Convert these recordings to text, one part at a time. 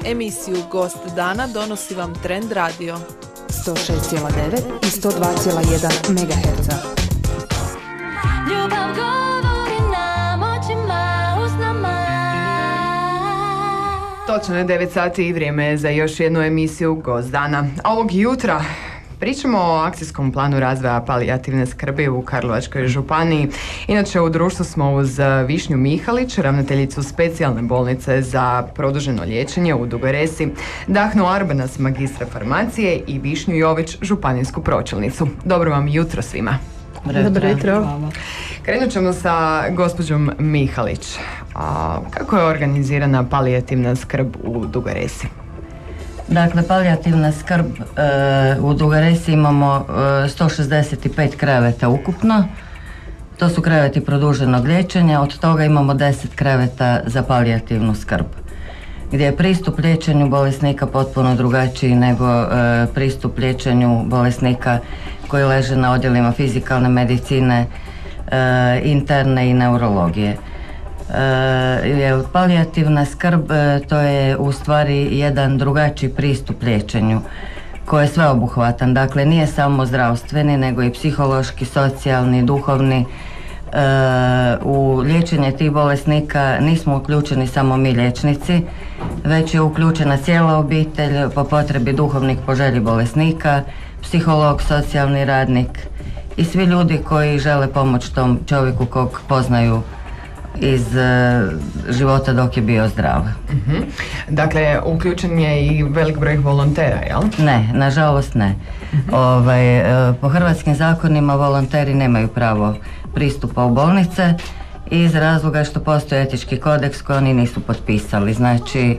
Emisiju Gost dana donosi vam Trend Radio 106,9 i 102,1 MHz. Ljubav govori nam očima, usnama. Točno je 9 sati i vrijeme je za još jednu emisiju Gost dana. A ovog jutra pričamo o akcijskom planu razvoja palijativne skrbi u Karlovačkoj županiji. Inače, u društvu smo uz Višnju Mihalić, ravnateljicu specijalne bolnice za produženo liječenje u Dugoj Resi, Dahnu Arbanas, magistra farmacije i Višnju Jović, županijsku pročelnicu. Dobro vam jutro svima. Dobro jutro. Krenut ćemo sa gospođom Mihalić. Kako je organizirana palijativna skrb u Dugoj Resi? Dakle, palijativna skrb u Dugoj Resi imamo 165 kreveta ukupno. To su kreveti produženog liječenja, od toga imamo 10 kreveta za palijativnu skrb, gdje je pristup liječenju bolesnika potpuno drugačiji nego pristup liječenju bolesnika koji leže na odjelima fizikalne medicine, interne i neurologije. Palijativna skrb to je u stvari jedan drugačiji pristup liječenju koji je sveobuhvatan, dakle nije samo zdravstveni nego i psihološki, socijalni, duhovni. U liječenje tih bolesnika nismo uključeni samo mi liječnici, već je uključena cijela obitelj, po potrebi duhovnik po želji bolesnika, psiholog, socijalni radnik i svi ljudi koji žele pomoći tom čovjeku kog poznaju iz života dok je bio zdrav. Dakle, uključen je i velik broj volontera, jel? Ne, nažalost ne. Po hrvatskim zakonima volonteri nemaju pravo pristupa u bolnice iz razloga što postoji etički kodeks koji oni nisu potpisali. Znači,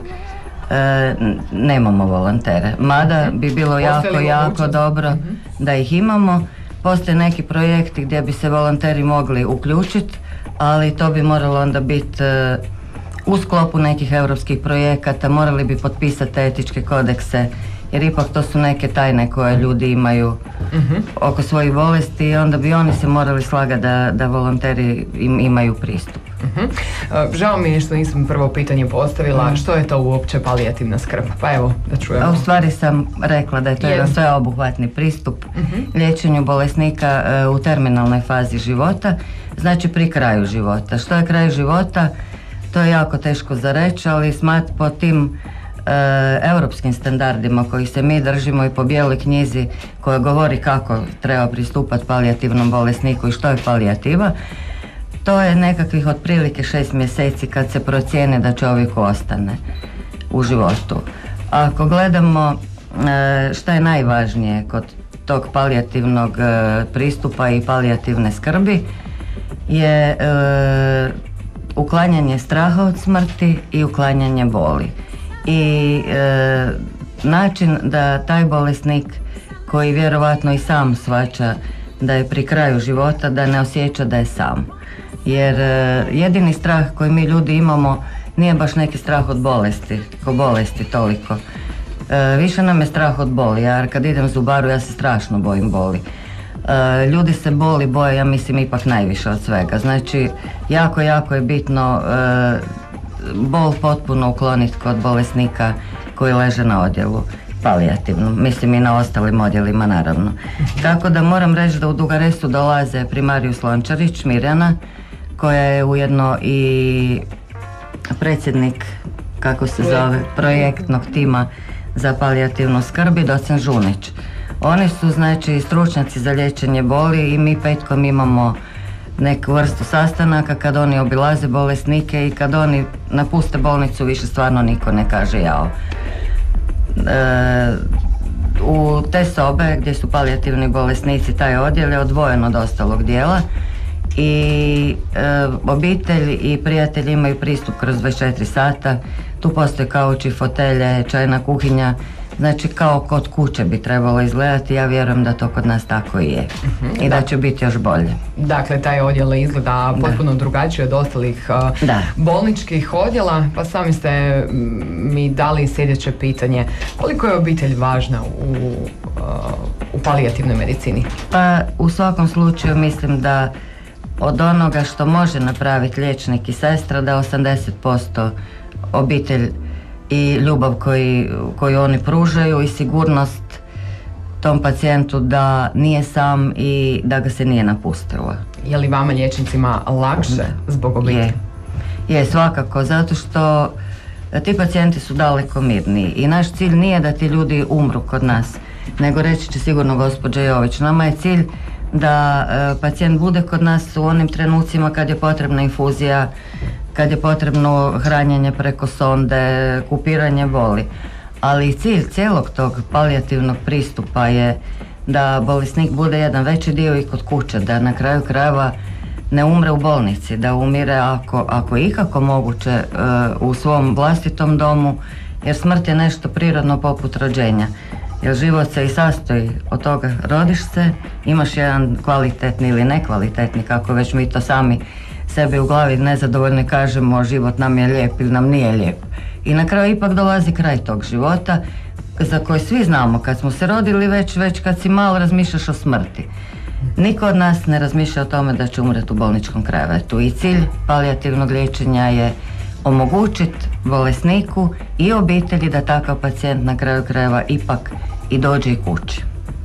nemamo volontere. Mada bi bilo jako dobro da ih imamo. Postoje neki projekti gdje bi se volonteri mogli uključiti, ali to bi moralo onda biti u sklopu nekih europskih projekata, morali bi potpisati etičke kodekse, jer ipak to su neke tajne koje ljudi imaju oko svojih bolesti i onda bi oni se morali slagati da volonteri imaju pristup. Žao mi je što nisam prvo pitanje postavila, što je to uopće palijativna skrb? Pa evo, da čujemo. U stvari sam rekla da je to jedan sveobuhvatni pristup liječenju bolesnika u terminalnoj fazi života, znači pri kraju života. Što je kraj života? To je jako teško za reći, ali po tim europskim standardima kojih se mi držimo i po bijeloj knjizi koja govori kako treba pristupati palijativnom bolesniku i što je palijativa, to je nekakvih otprilike 6 mjeseci kad se procijeni da čovjek ostane u životu. Ako gledamo šta je najvažnije kod tog palijativnog pristupa i palijativne skrbi je uklanjanje straha od smrti i uklanjanje boli. I način da taj bolesnik koji vjerovatno i sam shvaća da je pri kraju života, da ne osjeća da je sam. Jer jedini strah koji mi ljudi imamo nije baš neki strah od bolesti toliko. Više nam je strah od boli, jer kad idem zubaru ja se strašno bojim boli. Ljudi se boje, ja mislim, ipak najviše od svega. Znači, jako je bitno bol potpuno ukloniti kod bolesnika koji leže na odjelu palijativno, mislim i na ostalim odjelima naravno. Tako da moram reći da u Dugu Resu dolaze primarius Lončarić, Mirjana, koja je ujedno i predsjednik, kako se zove, projektnog tima za palijativnu skrb i docent Žunić. Oni su znači stručnjaci za liječenje boli i mi petkom imamo neku vrstu sastanaka kad oni obilaze bolesnike i kad oni napuste bolnicu više stvarno niko ne kaže jao. U te sobe gdje su palijativni bolesnici, taj odjel je odvojen od ostalog dijela i obitelj i prijatelji imaju pristup kroz 24 sata. Tu postoje kauči, fotelje, čajna kuhinja. Znači kao kod kuće bi trebalo izgledati, ja vjerujem da to kod nas tako i je. I da će biti još bolje. Dakle, taj odjel izgleda potpuno drugačije od ostalih bolničkih odjela, pa sami ste mi dali sljedeće pitanje. Koliko je obitelj važna u palijativnoj medicini? Pa u svakom slučaju mislim da od onoga što može napraviti liječnik i sestra, da 80% obitelj i ljubav koju oni pružaju i sigurnost tom pacijentu da nije sam i da ga se nije napustilo. Je li vama liječnicima lakše zbog obitelji? Je, svakako, zato što ti pacijenti su daleko mirniji i naš cilj nije da ti ljudi umru kod nas, nego reći će sigurno gospođa Jović, nama je cilj da pacijent bude kod nas u onim trenucima kad je potrebna infuzija, kad je potrebno hranjenje preko sonde, kupiranje boli. Ali cilj cijelog tog palijativnog pristupa je da bolesnik bude jedan veći dio i kod kuće, da na kraju krajeva ne umre u bolnici, da umire ako je ikako moguće u svom vlastitom domu, jer smrt je nešto prirodno poput rođenja. Jer život se i sastoji od toga, rodiš se, imaš jedan kvalitetni ili nekvalitetni, kako već mi to sami sebi u glavi nezadovoljni kažemo, život nam je lijep ili nam nije lijep. I na kraju ipak dolazi kraj tog života za koji svi znamo, kad smo se rodili već kad si malo razmišljaš o smrti. Niko od nas ne razmišlja o tome da će umreti u bolničkom krevetu i cilj palijativnog liječenja je omogućiti bolesniku i obitelji da takav pacijent na kraju krajeva ipak i dođe i kući.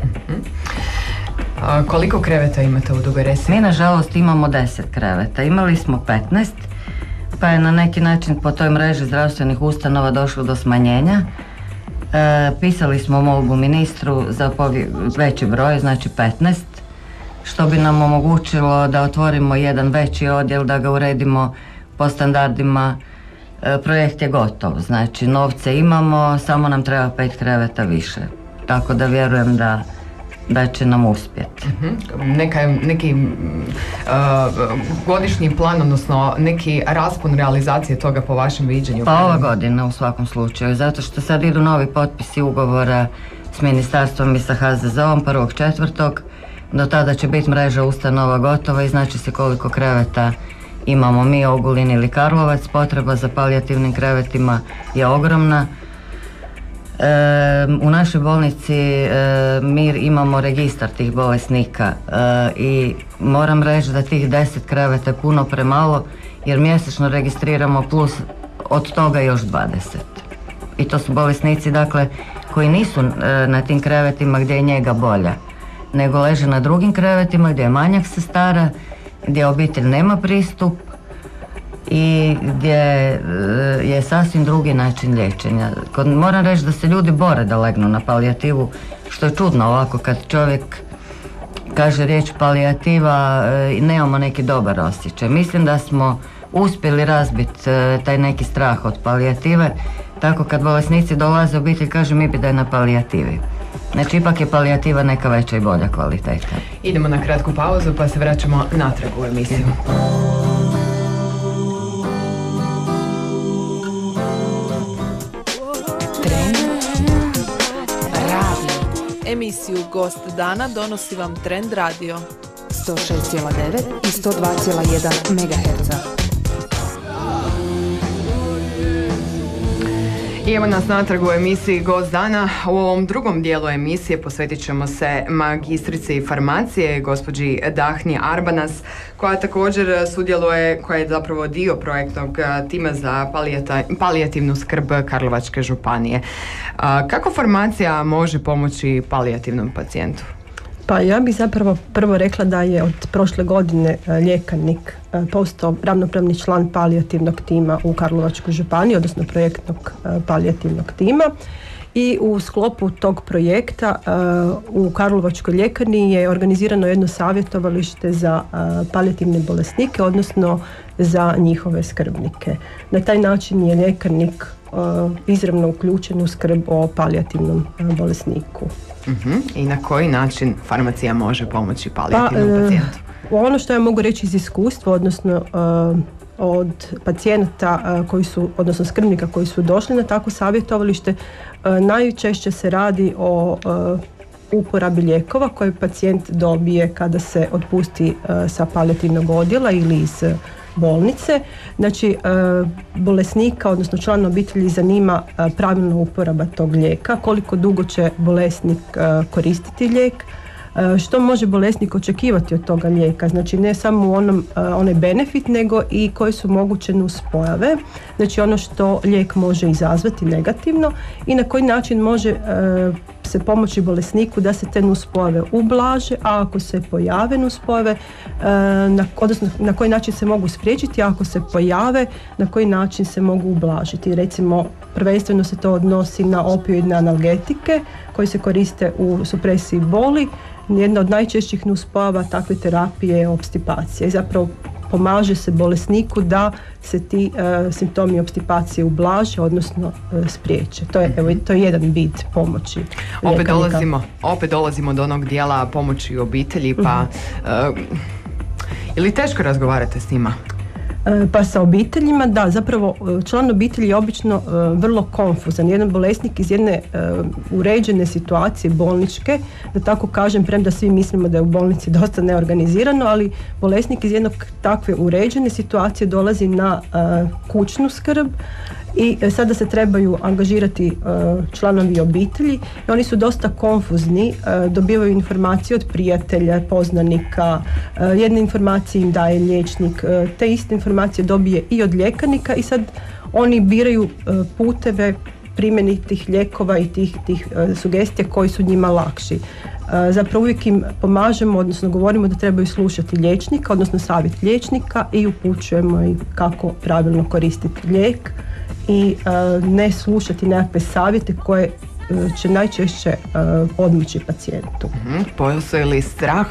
A koliko kreveta imate u Dugoj Resi? Mi nažalost imamo 10 kreveta, imali smo 15, pa je na neki način po toj mreži zdravstvenih ustanova došlo do smanjenja. Pisali smo molbu ministru za veći broj, znači 15, što bi nam omogućilo da otvorimo jedan veći odjel, da ga uredimo po standardima. Projekt je gotov, znači novce imamo, samo nam treba 5 kreveta više. Tako da vjerujem da će nam uspjeti. Neki godišnji plan, odnosno neki raspon realizacije toga po vašem viđenju? Pa ova godina u svakom slučaju, zato što sad idu novi potpisi ugovora s ministarstvom i sa HZZO-om 1.4. Do tada će biti mreža ustanova gotova i znači se koliko kreveta imamo mi, Ogulin ili Karlovac. Potreba za palijativnim krevetima je ogromna. U našoj bolnici Mir imamo registar tih bolesnika i moram reći da tih 10 kreveta je puno premalo, jer mjesečno registriramo plus od toga još 20. I to su bolesnici, dakle, koji nisu na tim krevetima gdje je njega bolja, nego leže na drugim krevetima gdje je manjak sestara, gdje obitelj nema pristup i gdje je sasvim drugi način liječenja. Moram reći da se ljudi bore da legnu na palijativu, što je čudno ovako kad čovjek kaže riječ palijativa i nemamo neki dobar osjećaj. Mislim da smo uspjeli razbiti taj neki strah od palijative, tako kad bolesnici dolaze u obitelj kaže mi bi da je na palijativi. Znači ipak je palijativa neka veća i bolja kvaliteta. Idemo na kratku pauzu pa se vraćamo natrag u emisiju. Emisiju Gost dana donosi vam Trend Radio 106,9 i 102,1 MHz. I evo nas natrag u emisiji Gost dana. U ovom drugom dijelu emisije posvetit ćemo se magistrici farmacije, gospođi Dahni Arbanas, koja također sudjeluje, koja je zapravo dio projektnog tima za palijativnu skrb Karlovačke županije. Kako farmacija može pomoći palijativnom pacijentu? Pa ja bih zapravo prvo rekla da je od prošle godine ljekarnik postao ravnopravni član palijativnog tima u Karlovačkoj županiji, odnosno projektnog palijativnog tima. I u sklopu tog projekta u Karlovačkoj ljekarni je organizirano jedno savjetovalište za palijativne bolesnike, odnosno za njihove skrbnike. Na taj način je ljekarnik izravno uključen u skrb o palijativnom bolesniku. I na koji način farmacija može pomoći palijativnom pacijentu? Ono što ja mogu reći iz iskustva, odnosno od pacijenata koji su, odnosno skrbnika koji su došli na takvo savjetovalište, najčešće se radi o uporabi lijekova koje pacijent dobije kada se otpusti sa palijativnog odjela ili iz bolnice. Znači, bolesnika, odnosno člana obitelji zanima pravilna uporaba tog lijeka, koliko dugo će bolesnik koristiti lijek, Što može bolesnik očekivati od toga lijeka? Znači ne samo onaj benefit, nego i koje su moguće nuspojave, znači ono što lijek može izazvati negativno i na koji način može se pomoći bolesniku da se te nuspojave ublaže, a ako se pojave nuspojave, odnosno na koji način se mogu spriječiti, a ako se pojave, na koji način se mogu ublažiti. Recimo, prvenstveno se to odnosi na opioidne analgetike koji se koriste u supresiji boli. Jedna od najčešćih nuspojava takve terapije je opstipacija i zapravo pomaže se bolesniku da se ti simptomi opstipacije ublaže, odnosno spriječe. To je jedan vid pomoći. Opet dolazimo do onog dijela pomoći obitelji, pa ili teško razgovarate s njima? Pa sa obiteljima, da, zapravo član obitelji je obično vrlo konfuzan. Jedan bolesnik iz jedne uređene situacije bolničke, da tako kažem, premda svi mislimo da je u bolnici dosta neorganizirano, ali bolesnik iz jednog takve uređene situacije dolazi na kućnu skrb i sada se trebaju angažirati članovi obitelji i oni su dosta konfuzni, dobivaju informacije od prijatelja, poznanika, jedne informacije im daje liječnik, te iste informacije dobije i od ljekarnika i sad oni biraju puteve primjeni tih lijekova i tih sugestija koji su njima lakši. Zapravo uvijek im pomažemo, odnosno govorimo da trebaju slušati liječnika, odnosno savjet liječnika i upućujemo ih kako pravilno koristiti lijek i ne slušati nekakve savjete koje će najčešće odmoći pacijentu. Postoji li strah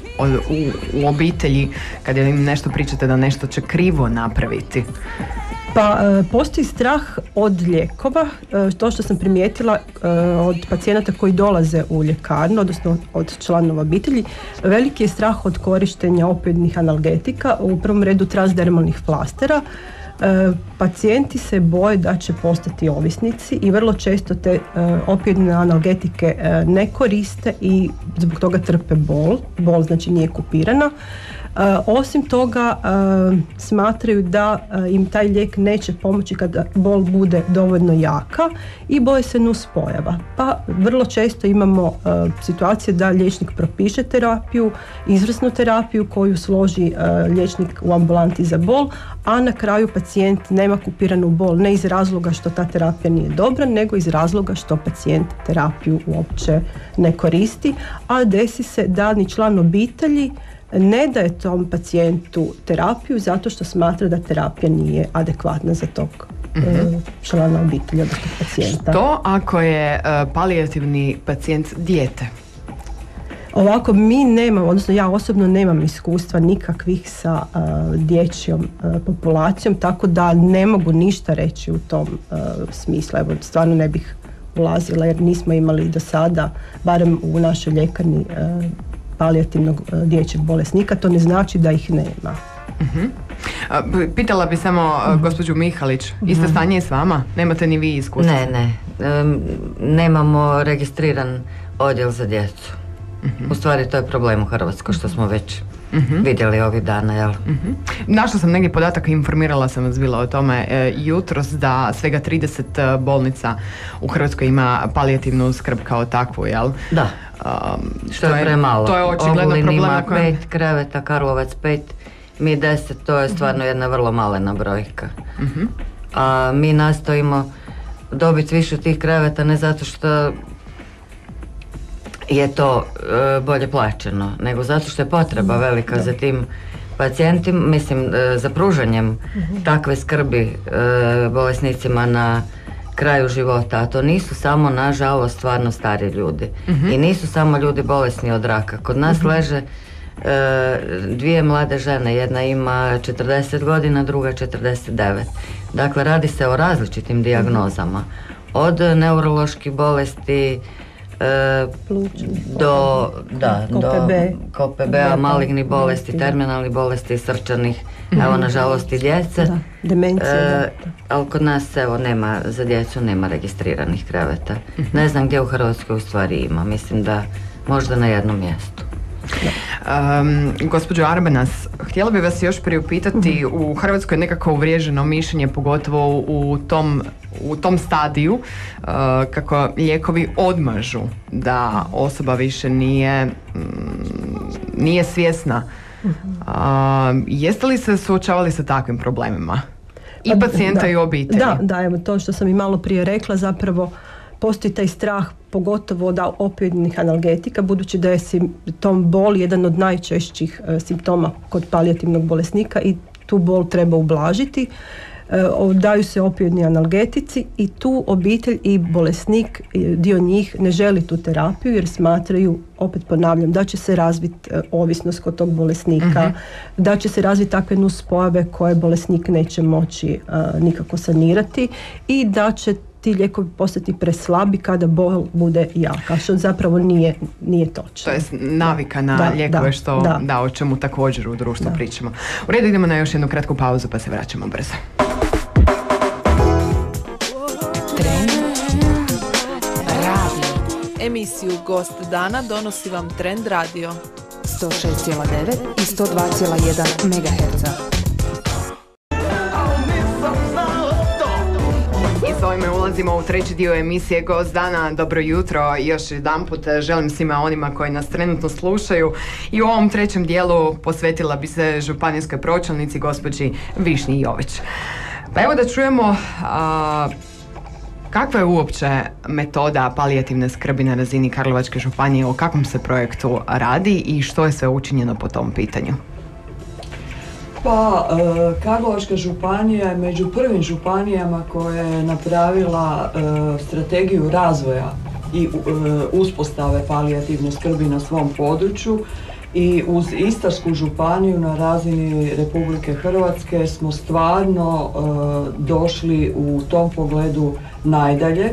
u obitelji kada im nešto pričate da nešto će krivo napraviti? Pa postoji strah od lijekova, to što sam primijetila od pacijenata koji dolaze u ljekarnu, odnosno od članova obitelji. Veliki je strah od korištenja opioidnih analgetika, u prvom redu transdermalnih flastera. Pacijenti se boje da će postati ovisnici i vrlo često te opioidne analgetike ne koriste i zbog toga trpe bol znači nije kupirana. Osim toga smatraju da im taj lijek neće pomoći kada bol bude dovoljno jaka i boje se nuspojava. Pa vrlo često imamo situacije da liječnik propiše terapiju, izvrsnu terapiju koju složi liječnik u ambulanti za bol, a na kraju pacijent nema kupiranu bol ne iz razloga što ta terapija nije dobra, nego iz razloga što pacijent terapiju uopće ne koristi, a desi se da ni član obitelji ne daje tom pacijentu terapiju zato što smatra da terapija nije adekvatna za tog člana obitelji, odnosno pacijenta. Što ako je palijativni pacijent dijete? Ovako, mi nemamo, odnosno ja osobno nemam iskustva nikakvih sa dječjom populacijom, tako da ne mogu ništa reći u tom smislu. Evo, stvarno ne bih ulazila jer nismo imali do sada, barem u našoj ljekarni, palijativnog dječjeg bolesnika, to ne znači da ih nema. Pitala bi samo gospođu Mihalić, isto stanje je s vama? Nemate ni vi iskustva? Ne. Nemamo registriran odjel za djecu. U stvari to je problem u Hrvatskoj što smo već vidjeli ovih dana, jel? Našla sam negdje podatak, informirala sam vas bila o tome jutros da svega 30 bolnica u Hrvatskoj ima palijativnu skrb kao takvu, jel? Da. Što je premalo. To je očigledno Ogulin problem. ima 5 kreveta, Karlovac 5, mi 10, to je stvarno jedna vrlo malena brojka. A mi nastojimo dobiti više tih kreveta ne zato što je to bolje plaćeno, nego zato što je potreba velika za tim pacijentima, mislim za pružanjem takve skrbi bolesnicima na kraju života, a to nisu samo nažalost stvarno stari ljudi i nisu samo ljudi bolesni od raka. Kod nas leže dvije mlade žene, jedna ima 40 godina, druga 49. Dakle, radi se o različitim dijagnozama, od neuroloških bolesti do KOPB-a, malignih bolesti, terminalnih bolesti, srčanih, evo nažalost i djece. Demencije. Ali kod nas evo nema, za djecu nema registriranih kreveta. Ne znam gdje u Hrvatskoj u stvari ima, mislim da možda na jednom mjestu. Gospođo Arbenas, htjela bih vas još priupitati, u Hrvatskoj je nekako uvriježeno mišljenje, pogotovo u tom stadiju, kako lijekovi odmažu, da osoba više nije svjesna. Jeste li se suočavali sa takvim problemima? I pacijenta i obitelji? Da, evo to što sam i malo prije rekla, zapravo postoji taj strah, pogotovo od opioidnih analgetika, budući da je simptom boli jedan od najčešćih simptoma kod palijativnog bolesnika i tu bol treba ublažiti. Daju se opioidni analgetici i tu obitelj i bolesnik, dio njih ne želi tu terapiju jer smatraju, opet ponavljam, da će se razviti ovisnost kod tog bolesnika, da će se razviti takve nuspojave koje bolesnik neće moći nikako sanirati i da će ti lijekovi postati preslabi kada bol bude jaka, što zapravo nije točno. To je navika na lijekove, o čemu također u društvu pričamo. U redu, idemo na još jednu kratku pauzu pa se vraćamo brzo. Emisiju Gost dana donosi vam Trend Radio 106,9 i 102,1 MHz. I s ovime ulazimo u treći dio emisije Gost dana. Dobro jutro, još jedanput želim svima onima koji nas trenutno slušaju i u ovom trećem dijelu posvetila bi se županijskoj pročelnici gospođi Višnji Jović. Pa evo da čujemo kakva je uopće metoda palijativne skrbi na razini Karlovačke županije, o kakvom se projektu radi i što je sve učinjeno po tom pitanju? Pa, Karlovačka županija je među prvim županijama koja je napravila strategiju razvoja i uspostave palijativne skrbi na svom području i uz Istarsku županiju na razini Republike Hrvatske smo stvarno došli u tom pogledu najdalje.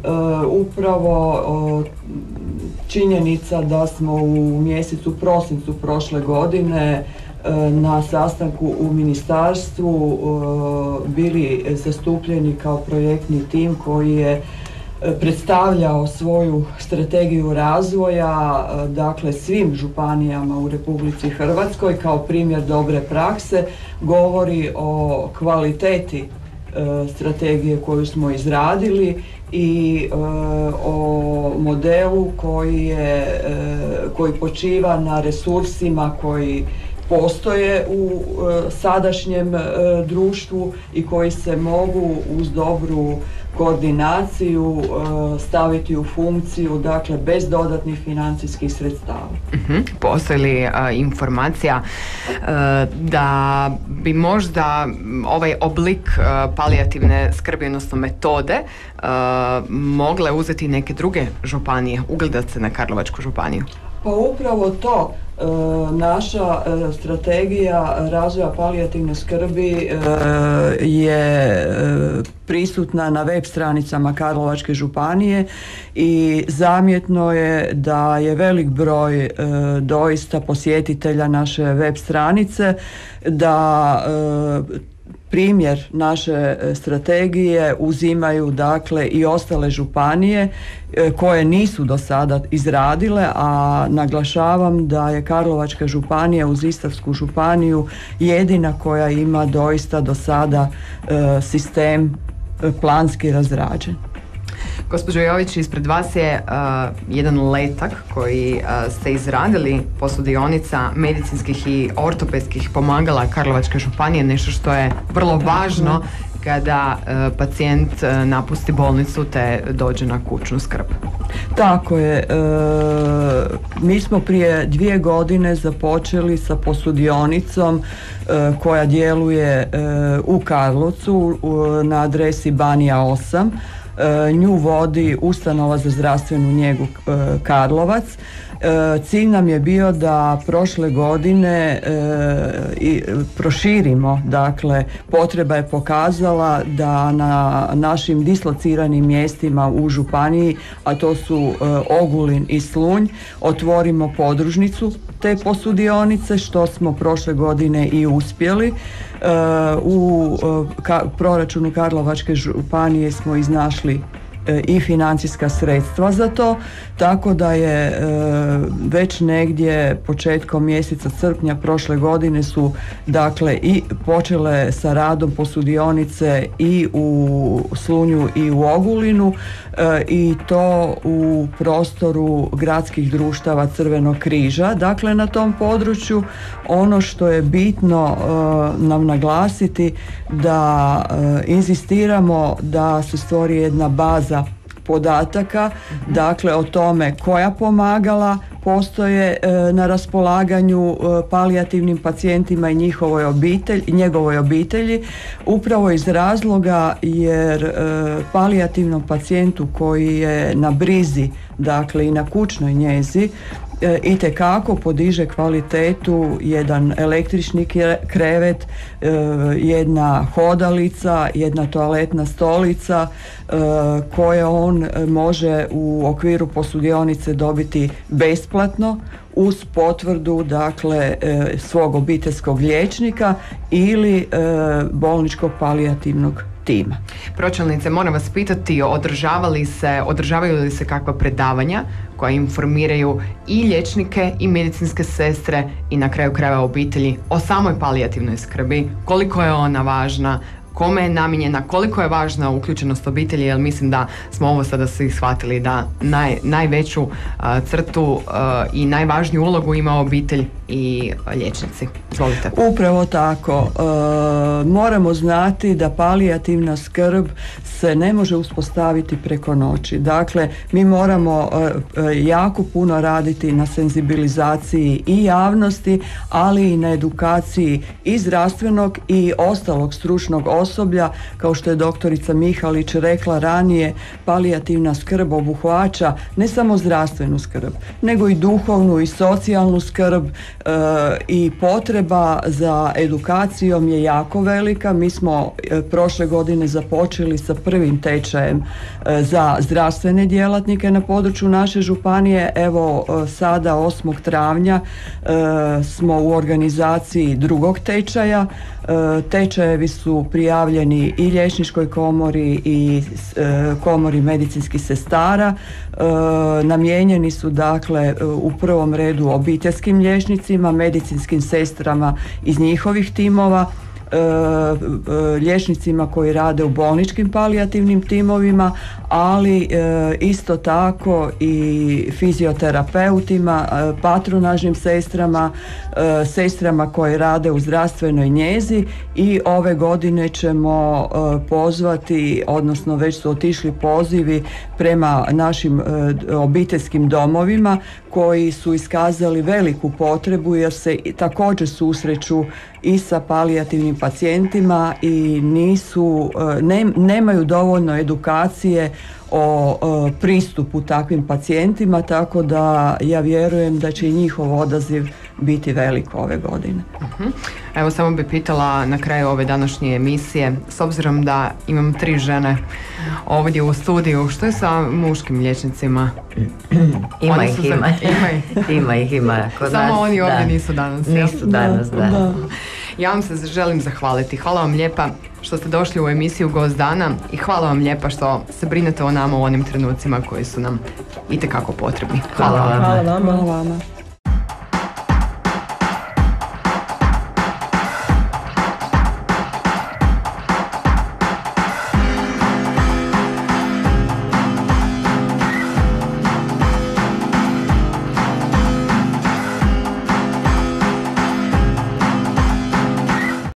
Upravo činjenica da smo u mjesecu prosincu prošle godine na sastanku u ministarstvu bili zastupljeni kao projektni tim koji je predstavljao svoju strategiju razvoja, dakle svim županijama u Republici Hrvatskoj kao primjer dobre prakse, govori o kvaliteti strategije koju smo izradili i o modelu koji počiva na resursima koji postoje u sadašnjem društvu i koji se mogu uz dobru koordinaciju staviti u funkciju, dakle bez dodatnih financijskih sredstava. Postoji li informacija da bi možda ovaj oblik palijativne skrbi, odnosno metode, mogle uzeti neke druge županije, ugledati se na Karlovačku županiju? Pa upravo to. Naša strategija razvoja palijativne skrbi je prisutna na web stranicama Karlovačke županije i zamjetno je da je velik broj doista posjetitelja naše web stranice, da primjer naše strategije uzimaju dakle i ostale županije koje nisu do sada izradile, a naglašavam da je Karlovačka županija uz Istarsku županiju jedina koja ima doista do sada sistem planski razrađen. Gospođo Jović, ispred vas je jedan letak koji ste izradili posudionica medicinskih i ortopedskih pomagala Karlovačke županije, nešto što je vrlo važno kada pacijent napusti bolnicu te dođe na kućnu skrb. Tako je. Mi smo prije 2 godine započeli sa posudionicom koja djeluje u Karlovcu na adresi Banija 8. Nju vodi Ustanova za zdravstvenu njegu Karlovac. Cilj nam je bio da prošle godine proširimo, dakle potreba je pokazala da na našim dislociranim mjestima u županiji, a to su Ogulin i Slunj, otvorimo podružnicu te posudionice, što smo prošle godine i uspjeli. U proračunu Karlovačke županije smo iznašli i financijska sredstva za to, tako da je već negdje početkom mjeseca srpnja prošle godine su dakle i počele sa radom posudionice i u Slunju i u Ogulinu i to u prostoru gradskih društava Crvenog križa. Dakle, na tom području ono što je bitno nam naglasiti da inzistiramo da se stvori jedna baza podataka, dakle o tome koja pomagala postoje na raspolaganju palijativnim pacijentima i njegovoj obitelji, upravo iz razloga jer palijativnom pacijentu koji je na brizi, dakle i na kućnoj njezi, itekako podiže kvalitetu jedan električni krevet, jedna hodalica, jedna toaletna stolica koje on može u okviru posudionice dobiti besplatno uz potvrdu dakle svog obiteljskog liječnika ili bolničkog palijativnog tima. Pročelnice, moram vas pitati, održavaju li se kakva predavanja koja informiraju i liječnike i medicinske sestre i na kraju krajeva obitelji o samoj palijativnoj skrbi, koliko je ona važna, kome je namijenjena, koliko je važna uključenost obitelji, jer mislim da smo ovo sada svi shvatili da najveću crtu i najvažniju ulogu ima obitelj i liječnici. Izvolite. Upravo tako. Moramo znati da palijativna skrb se ne može uspostaviti preko noći. Dakle, mi moramo jako puno raditi na senzibilizaciji i javnosti, ali i na edukaciji i zdravstvenog i ostalog stručnog osoblja. Kao što je doktorica Mihalić rekla ranije, palijativna skrb obuhvaća ne samo zdravstvenu skrb, nego i duhovnu i socijalnu skrb i potreba za edukacijom je jako velika. Mi smo prošle godine započeli sa prvim tečajem za zdravstvene djelatnike na području naše županije. Evo sada 8. travnja smo u organizaciji drugog tečaja. Tečajevi su prijavljeni i liječničkoj komori i komori medicinskih sestara. Namijenjeni su dakle u prvom redu obiteljskim liječnicima, medicinskim sestrama iz njihovih timova, liječnicima koji rade u bolničkim palijativnim timovima, ali isto tako i fizioterapeutima, patronažnim sestrama, sestrama koje rade u zdravstvenoj njezi i ove godine ćemo pozvati, odnosno već su otišli pozivi prema našim obiteljskim domovima koji su iskazali veliku potrebu jer se također susreću i sa palijativnim pacijentima i nemaju dovoljno edukacije o pristupu takvim pacijentima, tako da ja vjerujem da će i njihov odaziv biti velik ove godine. Evo, samo bi pitala na kraju ove današnje emisije, s obzirom da imam 3 žene ovdje u studiju, što je sa muškim liječnicima? Ima ih. Samo oni ovdje nisu danas. Nisu danas, da. Ja vam se želim zahvaliti. Hvala vam lijepa što ste došli u emisiju Gost dana i hvala vam lijepa što se brinete o nama u onim trenucima koji su nam itekako potrebni. Hvala vam. Hvala vama.